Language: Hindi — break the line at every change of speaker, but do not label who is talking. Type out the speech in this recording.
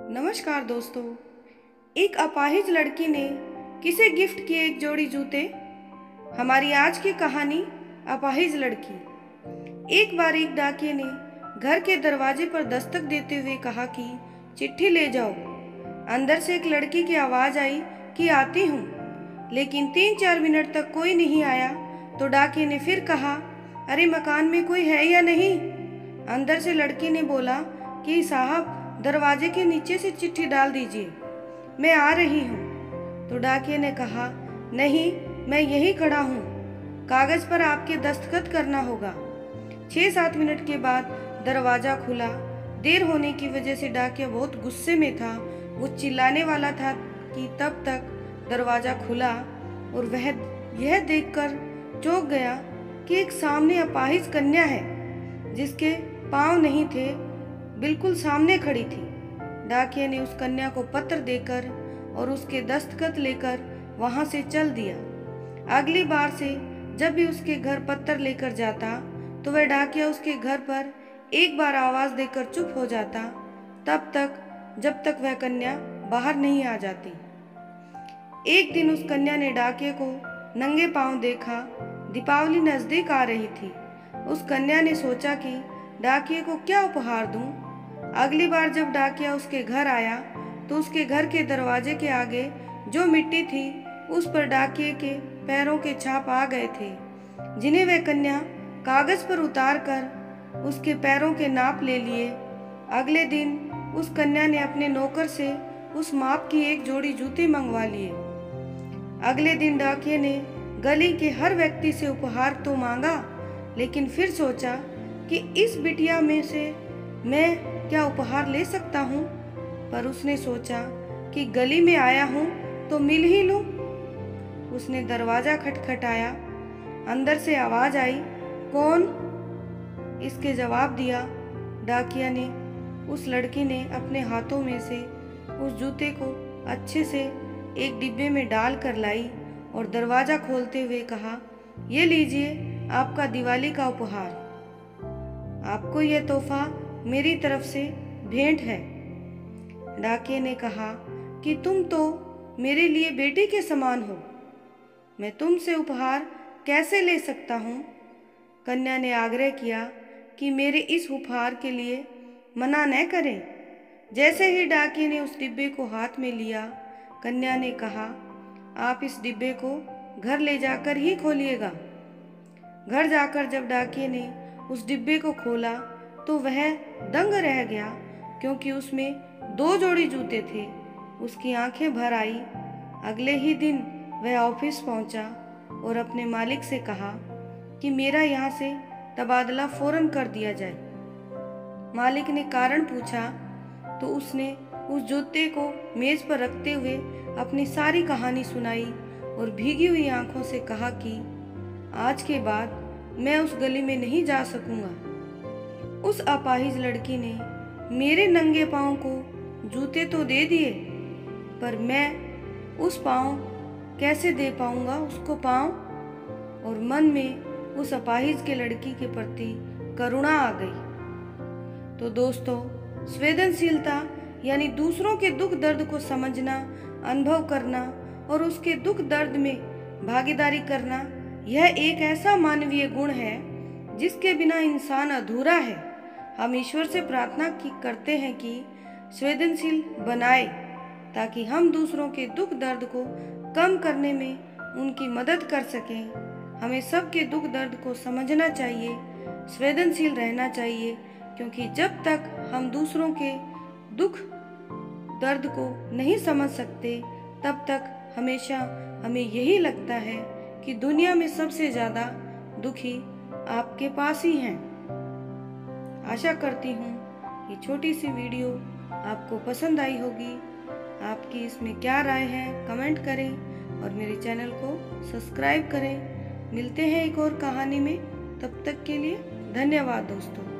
नमस्कार दोस्तों। एक अपाहिज लड़की ने किसे गिफ्ट किए एक जोड़ी जूते। हमारी आज की कहानी अपाहिज लड़की। एक बार एक डाकिये ने घर के दरवाजे पर दस्तक देते हुए कहा कि चिट्ठी ले जाओ। अंदर से एक लड़की की आवाज आई कि आती हूँ, लेकिन 3-4 मिनट तक कोई नहीं आया तो डाकिये ने फिर कहा, अरे मकान में कोई है या नहीं। अंदर से लड़की ने बोला कि साहब, दरवाजे के नीचे से चिट्ठी डाल दीजिए, मैं आ रही हूँ। तो डाकिये ने कहा, नहीं, मैं यहीं खड़ा हूँ, कागज पर आपके दस्तखत करना होगा। 6-7 मिनट के बाद दरवाजा खुला। देर होने की वजह से डाकिया बहुत गुस्से में था। वो चिल्लाने वाला था कि तब तक दरवाजा खुला और वह यह देखकर चौंक गया कि एक सामने अपाहिज कन्या है जिसके पाँव नहीं थे, बिल्कुल सामने खड़ी थी। डाकिये ने उस कन्या को पत्र देकर और उसके दस्तखत लेकर वहां से चल दिया। अगली बार से जब भी उसके घर पत्र लेकर जाता तो वह डाकिया उसके घर पर एक बार आवाज देकर चुप हो जाता, तब तक जब तक वह कन्या बाहर नहीं आ जाती। एक दिन उस कन्या ने डाकिये को नंगे पांव देखा। दीपावली नजदीक आ रही थी। उस कन्या ने सोचा कि डाकिये को क्या उपहार दूं। अगली बार जब डाकिया उसके घर आया तो उसके घर के दरवाजे के आगे जो मिट्टी थी उस पर डाकिये के पैरों के छाप आ गए थे, जिन्हें वह कन्या कागज पर उतार कर उसके पैरों के नाप ले लिए। अगले दिन उस कन्या ने अपने नौकर से उस माप की एक जोड़ी जूते मंगवा लिए। अगले दिन डाकिये ने गली के हर व्यक्ति से उपहार तो मांगा, लेकिन फिर सोचा कि इस बिटिया में से मैं क्या उपहार ले सकता हूँ। पर उसने सोचा कि गली में आया हूँ तो मिल ही लूं। उसने दरवाजा खटखटाया। अंदर से आवाज आई, कौन? इसके जवाब दिया डाकिया ने। उस लड़की ने अपने हाथों में से उस जूते को अच्छे से एक डिब्बे में डाल कर लाई और दरवाजा खोलते हुए कहा, ये लीजिए आपका दिवाली का उपहार। आपको यह तोहफा मेरी तरफ से भेंट है। डाकिये ने कहा कि तुम तो मेरे लिए बेटी के समान हो, मैं तुमसे उपहार कैसे ले सकता हूँ। कन्या ने आग्रह किया कि मेरे इस उपहार के लिए मना न करें। जैसे ही डाकिये ने उस डिब्बे को हाथ में लिया, कन्या ने कहा, आप इस डिब्बे को घर ले जाकर ही खोलिएगा। घर जाकर जब डाकिये ने उस डिब्बे को खोला तो वह दंग रह गया, क्योंकि उसमें 2 जोड़ी जूते थे। उसकी आंखें भर आई। अगले ही दिन वह ऑफिस पहुंचा और अपने मालिक से कहा कि मेरा यहाँ से तबादला फौरन कर दिया जाए। मालिक ने कारण पूछा तो उसने उस जूते को मेज पर रखते हुए अपनी सारी कहानी सुनाई और भीगी हुई आंखों से कहा कि आज के बाद मैं उस गली में नहीं जा सकूंगा। उस अपाहिज लड़की ने मेरे नंगे पाँव को जूते तो दे दिए, पर मैं उस पाँव कैसे दे पाऊंगा उसको पाँव। और मन में उस अपाहिज के लड़की के प्रति करुणा आ गई। तो दोस्तों, संवेदनशीलता यानी दूसरों के दुख दर्द को समझना, अनुभव करना और उसके दुख दर्द में भागीदारी करना, यह एक ऐसा मानवीय गुण है जिसके बिना इंसान अधूरा है। हम ईश्वर से प्रार्थना करते हैं कि संवेदनशील बनाए, ताकि हम दूसरों के दुख दर्द को कम करने में उनकी मदद कर सकें। हमें सबके दुख दर्द को समझना चाहिए, संवेदनशील रहना चाहिए, क्योंकि जब तक हम दूसरों के दुख दर्द को नहीं समझ सकते, तब तक हमेशा हमें यही लगता है कि दुनिया में सबसे ज़्यादा दुखी आपके पास ही हैं। आशा करती हूँ ये छोटी सी वीडियो आपको पसंद आई होगी। आपकी इसमें क्या राय है कमेंट करें और मेरे चैनल को सब्सक्राइब करें। मिलते हैं एक और कहानी में, तब तक के लिए धन्यवाद दोस्तों।